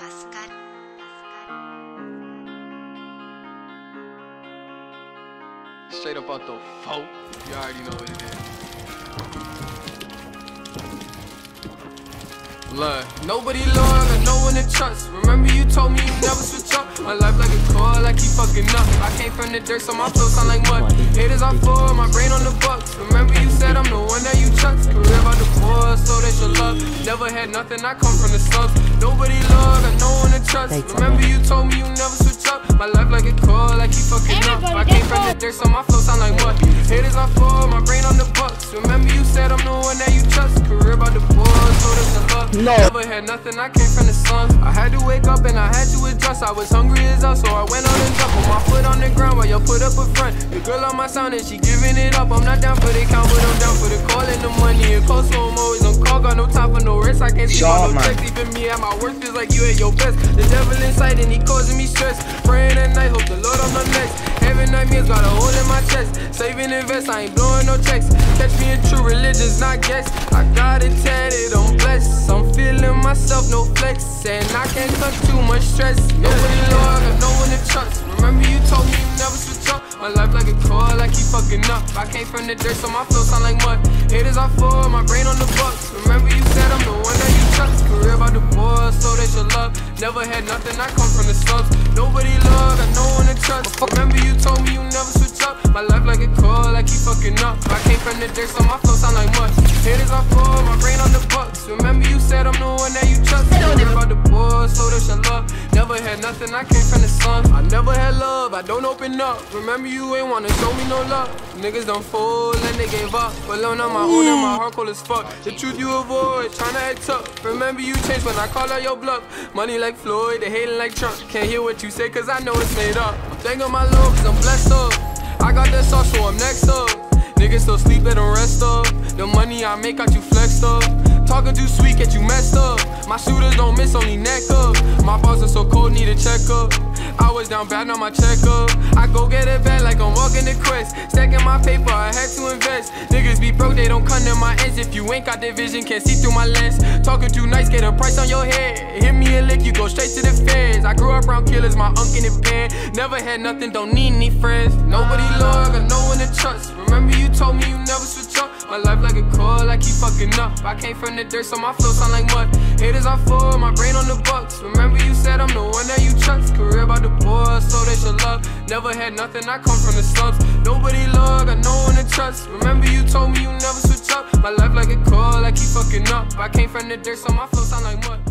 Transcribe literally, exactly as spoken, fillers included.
助かる。 Straight up out the folk, you already know what it is. Look, nobody loyal, got no one to trust. Remember you told me you never switch up. My life like a coil, I keep fucking up. I came from the dirt, so my flow sound like mud. Haters are full, my brain on the bucks. Remember you said I'm the one that you trust. Career about the poor, so they should love. Never had nothing, I come from the slums. Nobody loyal, got no one to trust. Remember you told me you never switch up. My life like a coil, I keep fucking up. I came from the dirt, so my flow sound like mud. Haters are full, my brain on the bucks. Remember you said I'm the one that you trust. Career about the poor, so they should love. No. Never had nothing, I came from the slums. I had to wake up and I had to adjust. I was hungry as hell, so I went on and jumped. Put my foot on the ground while y'all put up a front. The girl on my sound and she giving it up. I'm not down for the count, but I'm down for the call and the money. It costs, so I'm always on call. Got no time for no rest. I can't see all no checks. Even me at my worst feels like you at your best. The devil inside and he causing me stress. Praying at night, hope the Lord I'm not next. Having nightmares, got a hole in my chest. Saving invest, I ain't blowing no checks. Catch me in true religion's not guess. I got it tatted, I'm blessed. I'm feeling myself, no flex. And I can't cut too much stress. Nobody loyal, got no one to trust. Remember you told me you never switch up. My life like a coil, I keep fucking up. I came from the dirt, so my flow sound like mud. Haters are full, my brain on the bucks. Remember you said I'm the one that you trust. Career about the poor, so they should love. Never had nothing, I come from the slums. Nobody love, got no one to trust. Remember you told me you never switch up. My life like a coil, I keep fucking up. I came from the dirt, so my flow sound like mud. Haters are full, my brain on the bucks. Remember you said I'm the one that you trust. Career about the poor, so they should love. Never had nothing, I came from the slums. I never had love, I don't open up. Remember you ain't wanna show me no love. Niggas done fold and they gave up. Alone on my own and my heart cold as fuck. The truth you avoid, tryna act tough. Remember you changed when I call out your bluff. Money like Floyd, they hating like Trump. Can't hear what you say cause I know it's made up. I'm thanking my Lord cause I'm blessed up. I got that sauce so I'm next up. Niggas still sleep, let them rest up. The money I make got you flexed up. Talking too sweet, get you messed up. My shooters don't miss, only neck up. My balls are so cold, need a checkup. I was down bad, now my checkup. I go get it back like I'm walking the quest. Stacking my paper, I had to invest. Niggas be broke, they don't come to my ends. If you ain't got the vision, can't see through my lens. Talking too nice, get a price on your head. Hit me a lick, you go straight to the feds. I grew up around killers, my uncle in the pen. Never had nothing, don't need any friends. Nobody loyal, got no one to trust. Remember you told me you never switch up. My life like a coil, I keep fucking up. I came from the dirt, so my flow sound like mud. Haters are full, my brain on the bucks. Remember you said I'm the one that you trust. Career about the poor, so they should love. Never had nothing, I come from the slums. Nobody love, got no one to trust. Remember you told me you never switch up. My life like a coil, I keep fucking up. I came from the dirt, so my flow sound like mud.